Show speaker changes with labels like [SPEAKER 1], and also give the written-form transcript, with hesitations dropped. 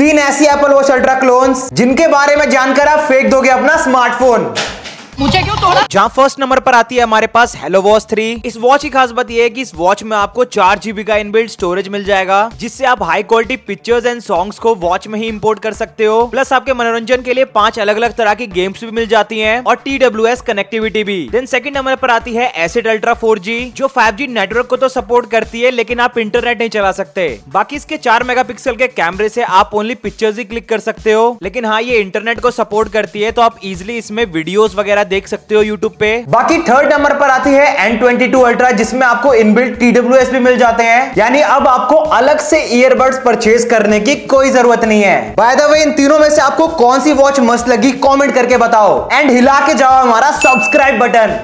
[SPEAKER 1] 3 ऐसी Apple watch ultra clones जिनके बारे में जानकर आप फेंक दोगे अपना स्मार्टफोन।
[SPEAKER 2] मुझे क्यों तोड़ा?
[SPEAKER 3] जहां फर्स्ट नंबर पर आती है हमारे पास हेलो वॉच 3। इस वॉच की खास बात यह है कि इस वॉच में आपको 4 GB का इनबिल्ट स्टोरेज मिल जाएगा, जिससे आप high quality pictures and songs को वॉच में ही इंपोर्ट कर सकते हो। प्लस आपके मनोरंजन के लिए 5 अलग अलग तरह की गेम्स भी मिल जाती हैं और TWS कनेक्टिविटी भी। देन सेकंड नंबर पर आती है एसिड अल्ट्रा 4G, जो 5G नेटवर्क को तो सपोर्ट करती है लेकिन आप इंटरनेट नहीं चला सकते। बाकी इसके 4 मेगापिक्सल के कैमरे से आप ओनली पिक्चर्स ही क्लिक कर सकते हो, लेकिन हाँ ये इंटरनेट को सपोर्ट करती है, तो आप इजिली इसमें वीडियोस वगैरह देख सकते हो यूट्यूब पे।
[SPEAKER 1] बाकी थर्ड नंबर पर आती है N22 अल्ट्रा, जिसमें आपको इनबिल्ट TWS भी मिल जाते हैं, यानी अब आपको अलग से ईयरबड्स परचेज करने की कोई जरूरत नहीं है। बाय द वे इन तीनों में से आपको कौन सी वॉच मस्त लगी कमेंट करके बताओ एंड हिला के जाओ हमारा सब्सक्राइब बटन।